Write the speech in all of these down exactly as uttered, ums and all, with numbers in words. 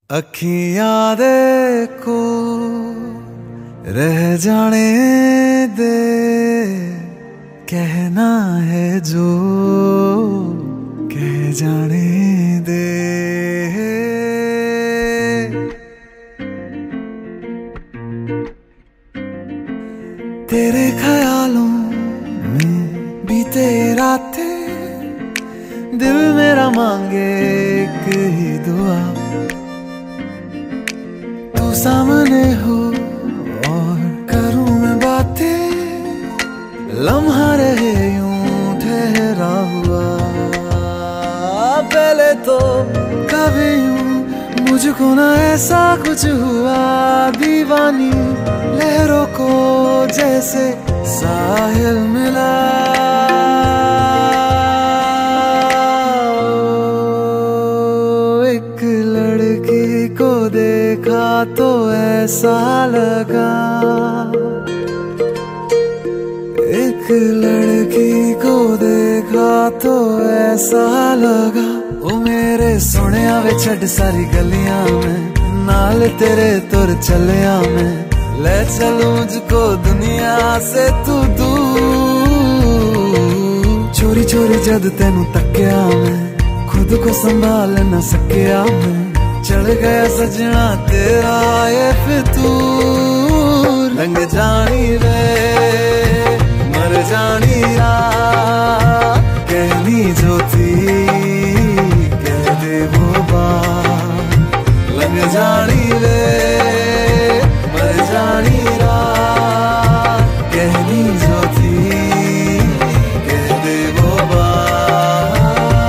अखियां दे को रह जाने दे, कहना है जो कह जाने दे। तेरे ख्यालों में बीते रातें, दिल मेरा मांगे एक ही दुआ, तू सामने हो और करूं मैं बातें, लम्हा रहे यूं ठहरा हुआ। पहले तो कभी यूं मुझको ना ऐसा कुछ हुआ, दीवानी लहरों को जैसे साहिल मिला। एक लड़की को देखा तो ऐसा लगा, एक लड़की को देखा तो ऐसा लगा। ओ मेरे सोनिया वे छड़ सारी गलियां में, नाल तेरे तुर चलिया मैं, ले चलूं मुझको दुनिया से तू दूर। चोरी चोरी जद तेनू तक्या मैं, खुद को संभाल न सकिया मैं, चढ़ गया सजना तेरा ये फितूर। रंग जानी रे मर जानी रा, कहनी जो थी कह दे वो बात। लग जानी रे मर जानी रा, कहनी जो थी कह दे वो बात।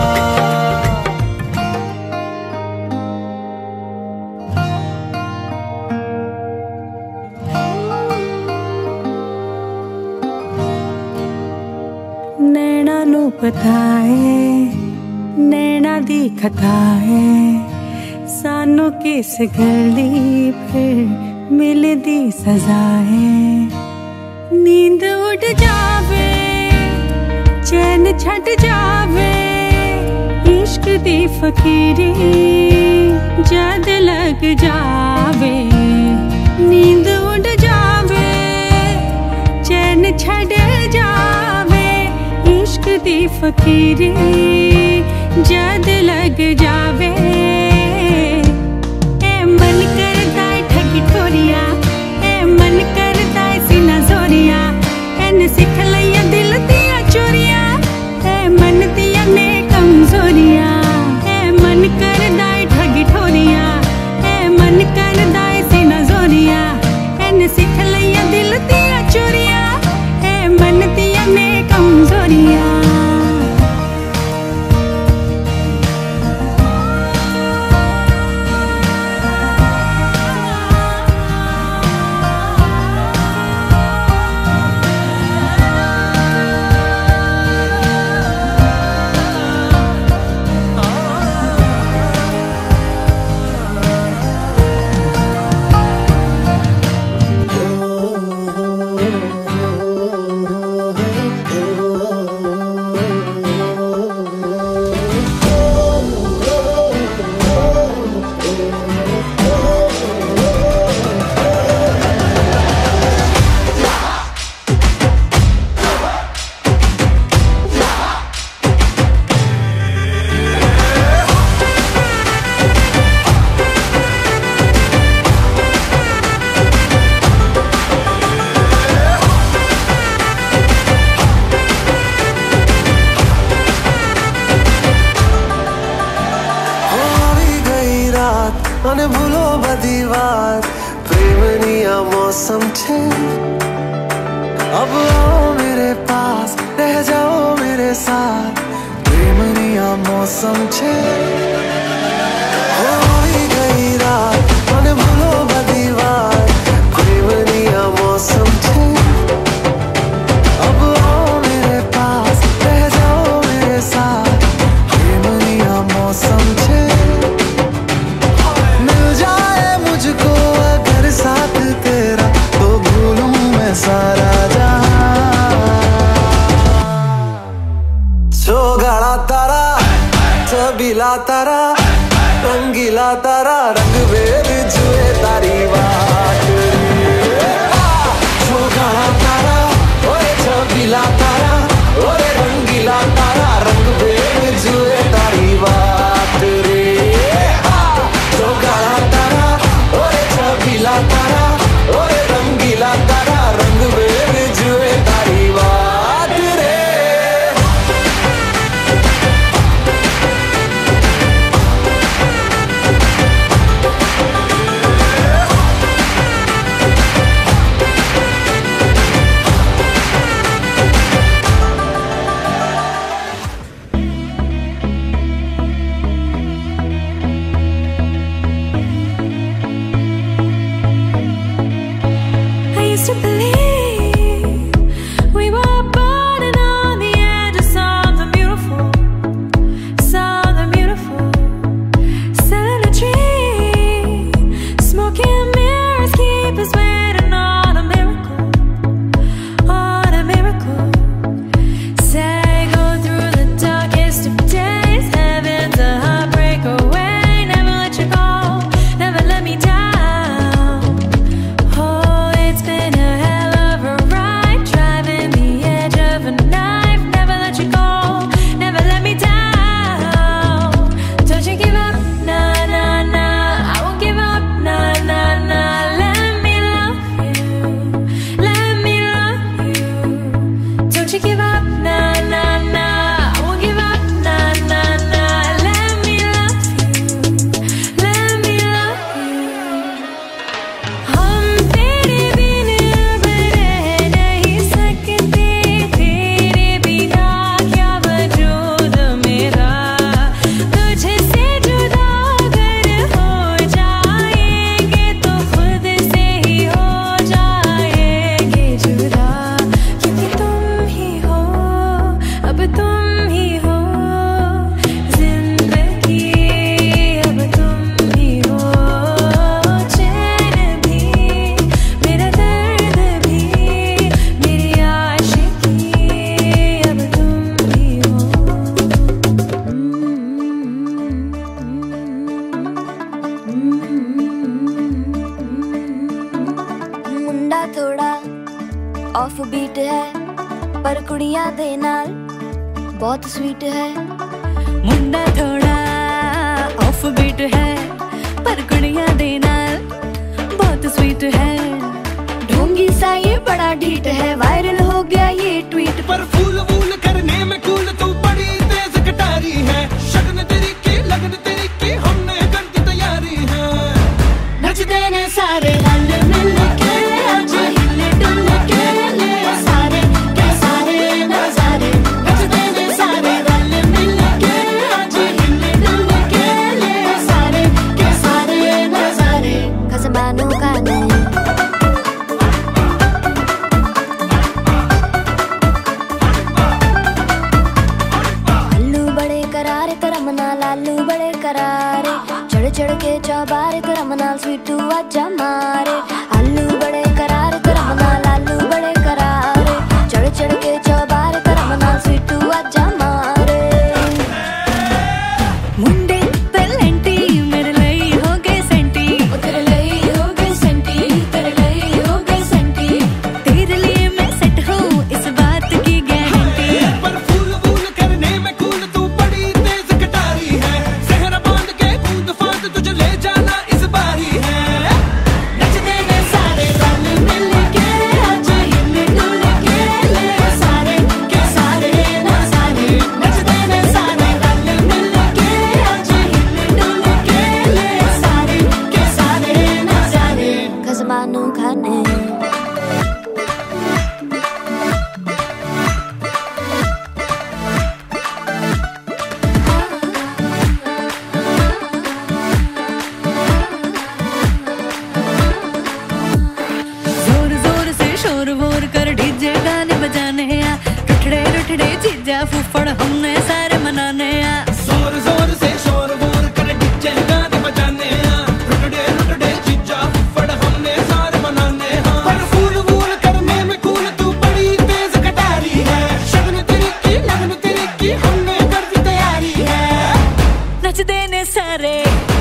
नैना नू पता है नैना दी कथा है, सानू किस गली फिर मिलदी सजा है। नींद उड़ जावे चैन छट जावे, इश्क दी फकीरी जद लग जावे। नींद उड़ जावे चैन छट जावे, इश्क दी फकीरी जद लग जावे। ए मन करता है ठगी ठोरिया, ए मन करता है सीना जोरिया, एन सिख लिया दिल दिया चोरिया, ए मन दिया ने कमजोरिया। ए मन करता है ठगी ठोरिया, ए मन करता है सीना जोरिया, एन सिख लिया दिल दिया चोरिया, ए मन दिया ने कमजोरिया। અને ભૂલો બધી વાત પ્રેમની આ मौसम छे। अब आओ मेरे पास रह जाओ मेरे साथ, प्रेमनी आ मौसम छे। होई गई रात અને ભૂલો બધી વાત प्रेमनी आ मौसम छे। अब आओ मेरे पास रह जाओ मेरे साथ, प्रेमनी आ मौसम छे। मुझको अगर साथ तेरा तो भूलूं मैं सारा जहां। सो गाड़ा तारा सबीला तारा रंगीला तारा रंग वेर जुए तारी वाट रे। जो काला तारा ओए छबीला तारा ओए रंगीला तारा रंग वेर जुए तारी वाट रे। जो काला तारा ओए छबीला तारा ओए रंगीला तारा रंग वेर जुए तारी वाट रे। To believe we were born on the edge of something beautiful, something beautiful. Selling a dream, smoking mirrors keep us waiting on a miracle, on a miracle. Say go through the darkest of days, heaven's a heartbreak away. Never let you go, never let me down. मुंडा थोड़ा off beat है पर कुड़ियां दे नाल बहुत sweet है। मुंडा थोड़ा off beat है पर कुड़ियां दे नाल बहुत स्वीट है। ढोंगी सा ये बड़ा ढीठ है, वायरल हो गया ये ट्वीट पर फूल वूल करने में कूल तू बड़ी तेज कटारी है। शगन तेरी की लगन तेरी की हमने कर दी तैयारी है। नचते ने सारे रल मिल के आज हिले डुल के ले सारे के सारे नजारे। नचते ने सारे रल मिल के आज हिले डुल के ले सारे के सारे नजारे। खसबानों का नहीं लालू बड़े करारे चढ़ चढ़ के चौबारे करम नाल स्वीटू आजा मारे। आलू बड़े करारे करम नाल लालू बड़े करारे चढ़ चढ़ के चौबारे करम नाल स्वीटू आजा मारे। मुंडे तलंटी मेरे ਲਈ हो गए सेंटी, ओ तेरे ਲਈ हो गए सेंटी, तेरे ਲਈ हो गए सेंटी। तेरे लिए मैं सेट हूँ इस बात की गारंटी। पर फूल वूल करने में कूल तू बड़ी तेज कटारी है। सहरा बांध के कूद फांद तुझे ले जाना इस बारी है। नचते ने सारे रल मिल के आज हिले डुल के ले सारे के सारे नजारे। नचते ने सारे रल मिल के आज हिले डुल के ले सारे के सारे नजारे। खजमानू खाने जोर जोर से शोर वोर कर डीजे गाने बजाने आ। रुठड़े रुठड़े जीजा फूफड़ हमने सारे मनाने आ। जोर जोर से शोर वोर कर डीजे गाने बजाने हैं। रुटड़े रुटड़े जीजा फुफड़ हमने सारे मनाने हैं। पर फूल वूल करने में कूल तू बड़ी तेज कटारी है। शगन तेरी की लगन तेरी की हमने कर दी तैयारी है। नचते ने सारे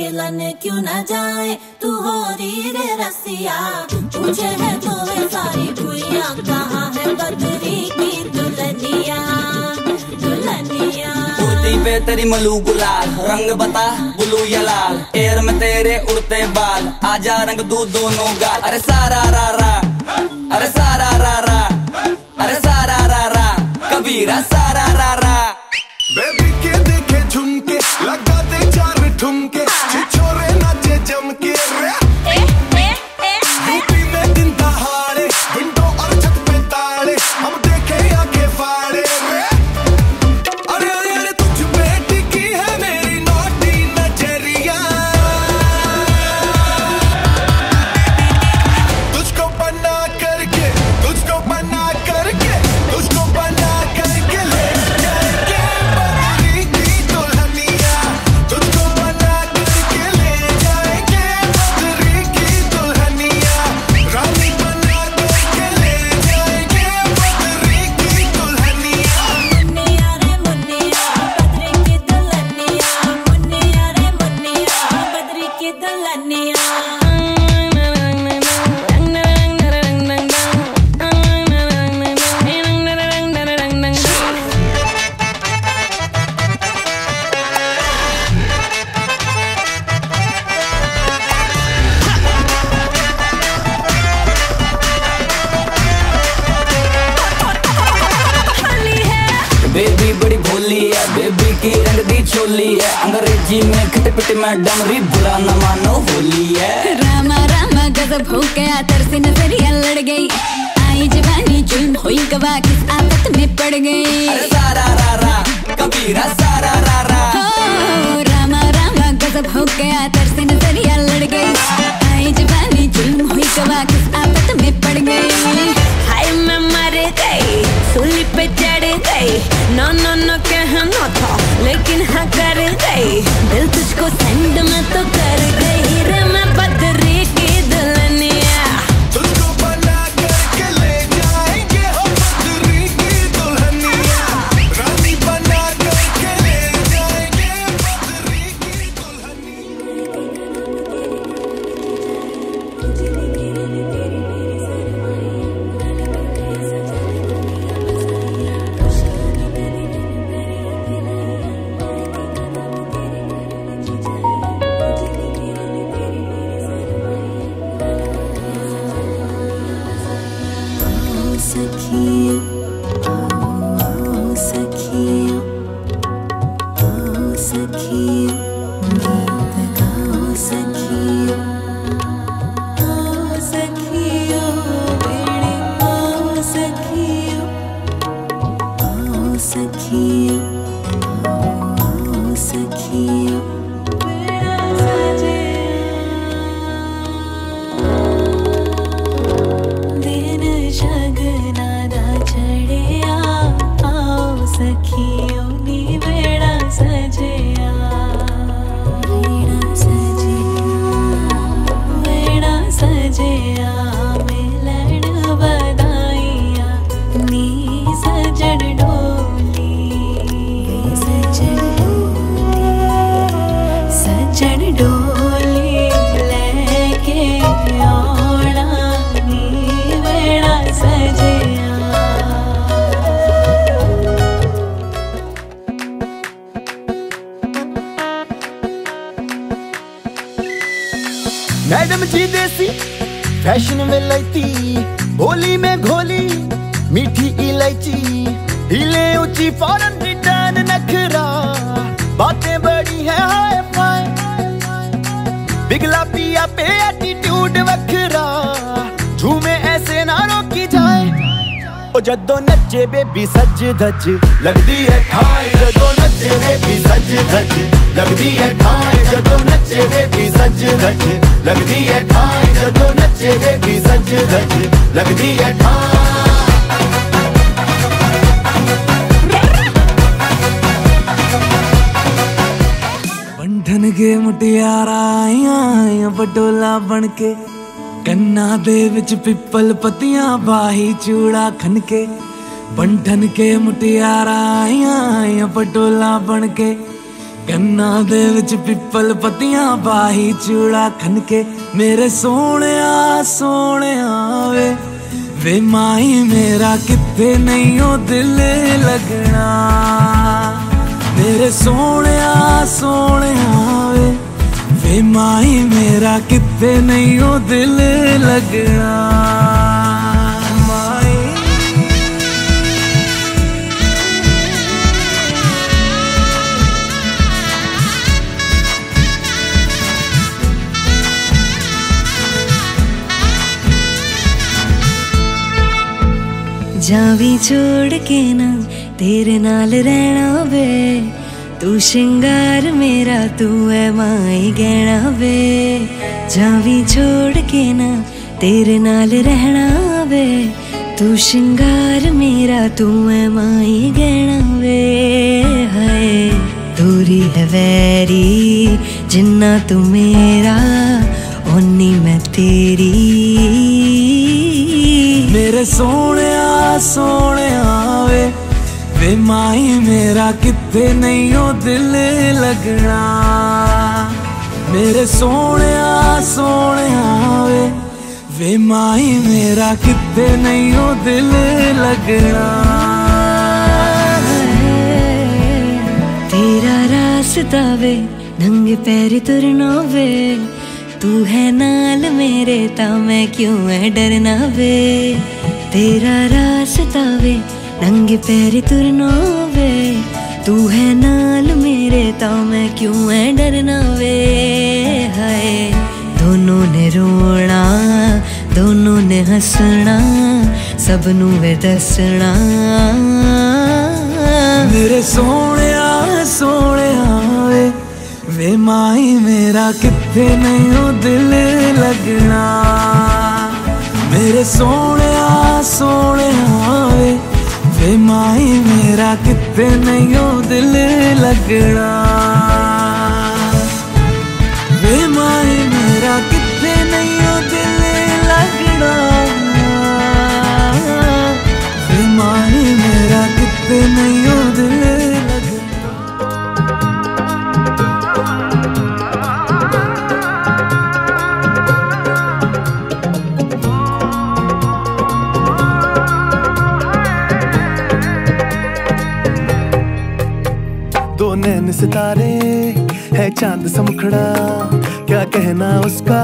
मिलन क्यों न जाए तू हो री रे रसिया पूछे है तो वे सारी भुइयां कहाँ है बदरी की दुल्हनिया दुल्हनिया कुर्ती पे तेरी मलू गुलाल रंग बता ब्लू या लाल एयर में तेरे उड़ते बाल आजा रंग दू दोनों गाल अरे सारा रा रा अरे सारा रा रा अरे सारा रा रा कबीरा सारा रा रा बेबी के देखे झुमके लगा दे चार ठुमके छोरे नाचे जम के रे यूपी में दिन दहाड़े विंडो और छत पे ताड़े हम देखे आके फाड़े रे अरे अरे अरे तुझ पे टिकी है मेरी नोटी नजरिया तुझको बना करके तुझको बना करके तुझको बना करके ले जाएंगे बदरी की दुल्हनिया तुझको बना करके ले जाएंगे बदरी की दुल्हनिया रानी बना करके ले जाएंगे बदरी की दुल्हनिया मुन्निया रे मुन्निया बदरी की दुल्हनिया मुन्निया रे मुन्निया बदरी की दुल्हनिया बेबी बड़ी भोली है बेबी की रंग दी छोली है अंग्रेजी में खट पिट में डमरी बुरा न मानो होली है रामा रामा गजब हो गया तरसी नजरिया लड़ गई आई जवानी जुल्म हुई गवा किस आफत में पड़ गई अरे सारा रा रा कबीरा सारा रा रा ओ रामा रामा गजब हो गया तरसी नजरिया लड़ गई आई जवानी जुल्म हुई गवा किस आफत में पड़ गई हाय मैं मर गई सूली पे चढ़ गई नो नो नो कहना था लेकिन हाँ कर गई दिल तुझको सेंड में तो कर गई रे मैं बदरी की दुल्हनिया तुझको बना करके ले जाएंगे हो बदरी की दुल्हनिया रानी बना करके ले जाएंगे बदरी की दुल्हनिया मैडम जी देसी फैशन में लैती होली में घोली मीठी इलायची हिले ऊंची फॉरन रिटर्न नखरा बातें बड़ी है हाय फाय बिगला पिया पे एटीट्यूड वखरा झूमे ऐसे ना रोकी जाए ओ जदों नचे बेबी सज धज लगदी है ठाई जदों नचे बेबी सज धज लगदी है ठाई जदों नचे बेबी सज धज लगदी है ठाई जदों नचे बेबी सज धज लगदी है ठाई बंधन के मुटियारा आइयां बटोला बनके कन्ना दे विच पिपल पतियां बाही चूड़ा खनके बंधन के मुटियारा आइयां पटोला बनके ਕੰਨਾਂ ਦੇ ਵਿੱਚ ਪਿੱਪਲ ਪੱਤੀਆਂ ਪਾਹੀ ਚੂੜਾ ਖਨ ਕੇ ਮੇਰੇ ਸੋਹਣਿਆ ਸੋਹਣਿਆ ਵੇ ਵੇ ਮਾਈ ਮੇਰਾ ਕਿੱਥੇ ਨਹੀਂ ਉਹ ਦਿਲ ਲੱਗਣਾ मेरे सोहणिया सोहणिया वे वे माई मेरा किते नहीं ओ दिल लगना माई जावी छोड़ के ना तेरे नाल रहना वे तू श्रृंगार मेरा तू है माई गहना वे जावी छोड़ के ना तेरे नाल रहना वे तू श्रृंगार मेरा तू है माई गहना वे हाय दूरी है वैरी जिन्ना तू मेरा ओनी मैं तेरी मेरे सोहणिया सोहणिया वे वे माई मेरा किते नहीं ओ दिल लगना मेरे सोहणिया सोहणिया वे वे माई मेरा किते नहीं ओ दिल लगना तेरा रास्ता वे नंगे पैर तुरना वे तू है नाल मेरे ता मैं क्यों है डरना वे तेरा रास्ता वे नंगे पैर तुरना वे तू है नाल मेरे ता मैं क्यों है डरना वे हाय दोनों ने रोना दोनों ने हंसना सबनू वे दसना मेरे सोहणिया सोहणिया वे वे माई मेरा किथे नहीं ओ दिल लगना मेरे सोहणिया सोहणिया वे वे माई मेरा किते नहीं ओ दिल लगना वे माई मेरा किते नहीं ओ दिल लगना वे माई मेरा किते नहीं ओ दिल लगना दो नैन सितारे है चांद सा मुखड़ा क्या कहना उसका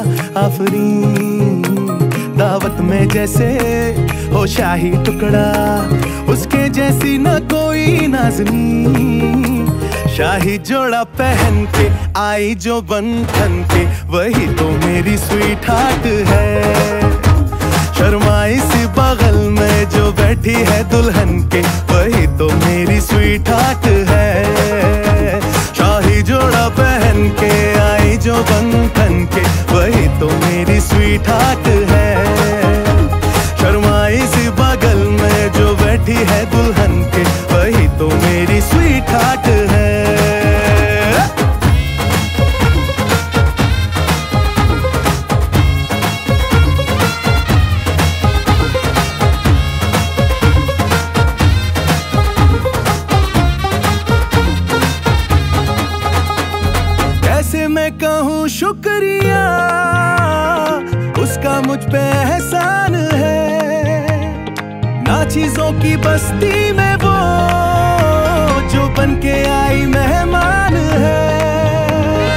आफरीन दावत में जैसे हो शाही टुकड़ा उसके जैसी न कोई नाज़नीन शाही जोड़ा पहन के आई जो बन ठन के वही तो मेरी स्वीट हार्ट है शर्माई सी बगल में जो बैठी है दुल्हन के वही तो मेरी स्वीट हार्ट है शाही जोड़ा पहन के आई जो बन ठन के वही तो मेरी स्वीट हार्ट है शर्माई सी बगल में जो बैठी है दुल्हन के वही तो मेरी स्वीट हार्ट है मैं कहूँ शुक्रिया उसका मुझ पे एहसान है ना चीजों की बस्ती में वो जो बन के आई मेहमान है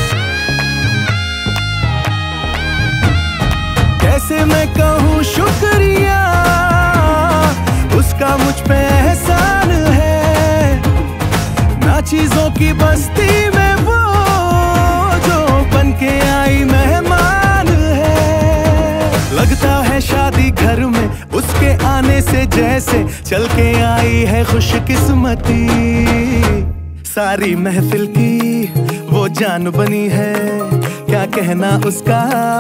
कैसे मैं कहूँ शुक्रिया उसका मुझ पे एहसान है ना चीजों की बस्ती में वो बन के आई मेहमान है लगता है शादी घर में उसके आने से जैसे चल के आई है खुशकिस्मती सारी महफिल की वो जान बनी है क्या कहना उसका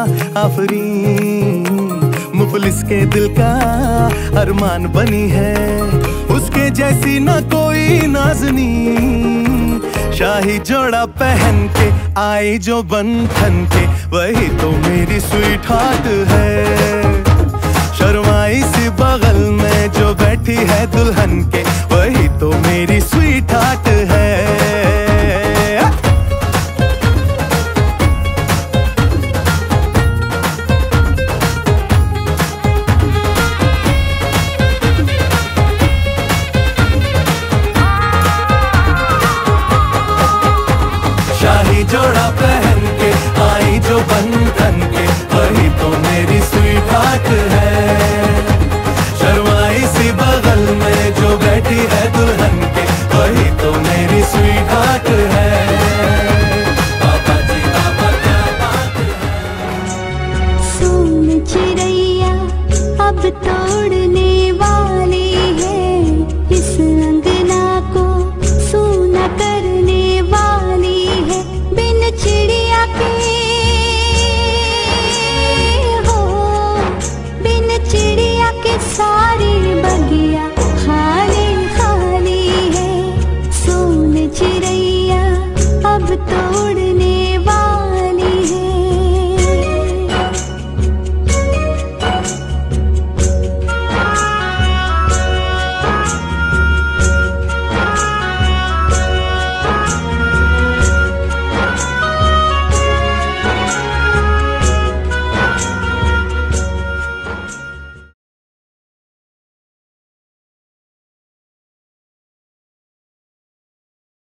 आफरीन मुफलिस के दिल का अरमान बनी है उसके जैसी ना कोई नाज़नीन शाही जोड़ा पहन के आई जो बन ठन के वही तो मेरी स्वीट हार्ट है शर्माई सी बगल में जो बैठी है दुल्हन के वही तो मेरी स्वीट हार्ट है अब तोड़ने वाली है, इस अंगना को सूना करने वाली है। बिन चिड़िया के हो, बिन चिड़िया के सारे